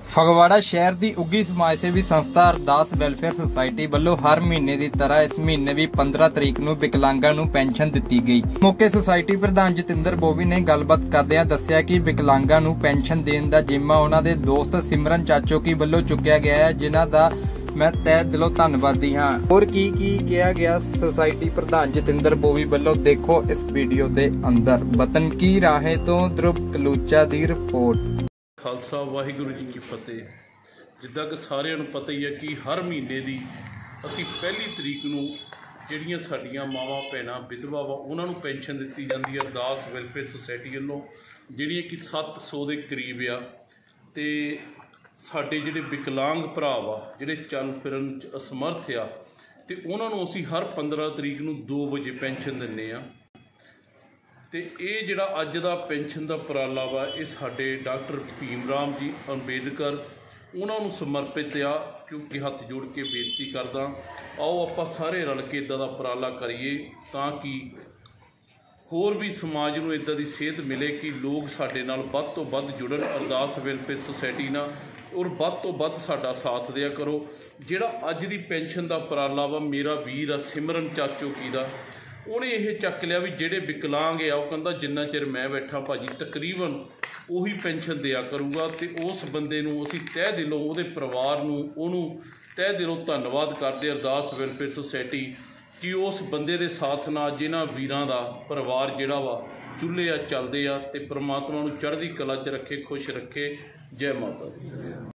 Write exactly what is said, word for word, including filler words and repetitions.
ਫਗਵਾੜਾ ਸ਼ਹਿਰ ਦੀ ਉੱਗੀ ਸਮਾਜ ਸੇਵੀ ਸੰਸਥਾ ਅਰਦਾਸ ਵੈਲਫੇਅਰ ਸੁਸਾਇਟੀ ਵੱਲੋਂ ਹਰ ਮਹੀਨੇ ਦੀ ਤਰ੍ਹਾਂ ਇਸ ਮਹੀਨੇ ਵੀ ਪੰਦਰਾਂ ਤਰੀਕ ਨੂੰ ਵਿਕਲਾਂਗਾਂ ਨੂੰ ਪੈਨਸ਼ਨ ਦਿੱਤੀ ਗਈ। ਮੌਕੇ ਸੁਸਾਇਟੀ ਪ੍ਰਧਾਨ ਜਤਿੰਦਰ ਬੋਵੀ ਨੇ ਗੱਲਬਾਤ ਕਰਦਿਆਂ ਦੱਸਿਆ ਕਿ ਵਿਕਲਾਂਗਾਂ ਨੂੰ ਪੈਨਸ਼ਨ ਦੇਣ ਦਾ ਜ਼ਿੰਮਾ ਉਹਨਾਂ ਦੇ ਦੋਸਤ ਸਿਮਰਨ ਚਾਚੋਕੀ ਵੱਲੋਂ ਚੁੱਕਿਆ ਗਿਆ ਹੈ, ਜਿਨ੍ਹਾਂ ਦਾ मैं तह दिलों धन्नवादी हाँ। और की की किया गया सोसाइटी प्रधान जतिंदर बोवी वालों, देखो इस वीडियो दे अंदर। वतन की राहें तो ध्रुव कलूचा दी रिपोर्ट। खालसा वाहिगुरू जी की फतेह। जिद्दां कि सारिआं नूं पता ही है कि हर महीने दी असीं पहली तरीक नूं जिहड़ियां साडीआं मावां भैणां विधवा वा उन्हां नूं पेंशन दित्ती जांदी है अरदास वैलफेयर सोसाइटी वल्लों, जिहड़ियां कि सत्त सौ दे करीब आ। ते ਸਾਡੇ ਜਿਹੜੇ ਵਿਕਲਾਂਗ ਭਰਾ ਵਾ ਜਿਹੜੇ ਚੱਲ ਫਿਰਨ 'ਚ ਅਸਮਰਥ ਆ ਅਤੇ ਉਹਨਾਂ ਨੂੰ ਅਸੀਂ ਹਰ ਪੰਦਰਾਂ ਤਰੀਕ ਨੂੰ ਦੋ ਵਜੇ ਪੈਨਸ਼ਨ ਦਿੰਦੇ ਹਾਂ। ਅਤੇ ਇਹ ਜਿਹੜਾ ਅੱਜ ਦਾ ਪੈਨਸ਼ਨ ਦਾ ਉਪਰਾਲਾ ਵਾ ਇਹ ਸਾਡੇ ਡਾਕਟਰ ਭੀਮ ਰਾਮ ਜੀ ਅੰਬੇਦਕਰ ਉਹਨਾਂ ਨੂੰ ਸਮਰਪਿਤ ਆ, ਕਿਉਂਕਿ ਹੱਥ ਜੋੜ ਕੇ ਬੇਨਤੀ ਕਰਦਾ ਆਓ ਆਪਾਂ ਸਾਰੇ ਰਲ ਕੇ ਇੱਦਾਂ ਦਾ ਉਪਰਾਲਾ ਕਰੀਏ ਤਾਂ ਕਿ ਹੋਰ ਵੀ ਸਮਾਜ ਨੂੰ ਇੱਦਾਂ ਦੀ ਸੇਧ ਮਿਲੇ ਕਿ ਲੋਕ ਸਾਡੇ ਨਾਲ ਵੱਧ ਤੋਂ ਵੱਧ ਜੁੜਨ ਅਰਦਾਸ ਵੈਲਫੇਅਰ ਸੁਸਾਇਟੀ ਨਾਲ, ਔਰ ਵੱਧ ਤੋਂ ਵੱਧ ਸਾਡਾ ਸਾਥ ਦਿਆ ਕਰੋ। ਜਿਹੜਾ ਅੱਜ ਦੀ ਪੈਨਸ਼ਨ ਦਾ ਉਪਰਾਲਾ ਵਾ ਮੇਰਾ ਵੀਰ ਆ ਸਿਮਰਨ ਚਾਚੋਕੀ ਦਾ, ਉਹਨੇ ਇਹ ਚੱਕ ਲਿਆ ਵੀ ਜਿਹੜੇ ਵਿਕਲਾਂਗ ਆ ਉਹ ਕਹਿੰਦਾ ਜਿੰਨਾ ਚਿਰ ਮੈਂ ਬੈਠਾ ਭਾਜੀ ਤਕਰੀਬਨ ਉਹੀ ਪੈਨਸ਼ਨ ਦਿਆ ਕਰੂਗਾ। ਅਤੇ ਉਸ ਬੰਦੇ ਨੂੰ ਅਸੀਂ ਤਹਿ ਦਿਲੋਂ ਉਹਦੇ ਪਰਿਵਾਰ ਨੂੰ ਉਹਨੂੰ ਤਹਿ ਦਿਲੋਂ ਧੰਨਵਾਦ ਕਰਦੇ ਅਰਦਾਸ ਵੈਲਫੇਅਰ ਸੁਸਾਇਟੀ ਕਿ ਉਸ ਬੰਦੇ ਦੇ ਸਾਥ ਨਾਲ ਜਿਨ੍ਹਾਂ ਵੀਰਾਂ ਦਾ ਪਰਿਵਾਰ ਜਿਹੜਾ ਵਾ ਚੁੱਲ੍ਹੇ ਆ ਚੱਲਦੇ ਆ। ਅਤੇ ਪਰਮਾਤਮਾ ਨੂੰ ਚੜ੍ਹਦੀ ਕਲਾ 'ਚ ਰੱਖੇ, ਖੁਸ਼ ਰੱਖੇ। ਜੈ ਮਾਤਾ ਦੀ।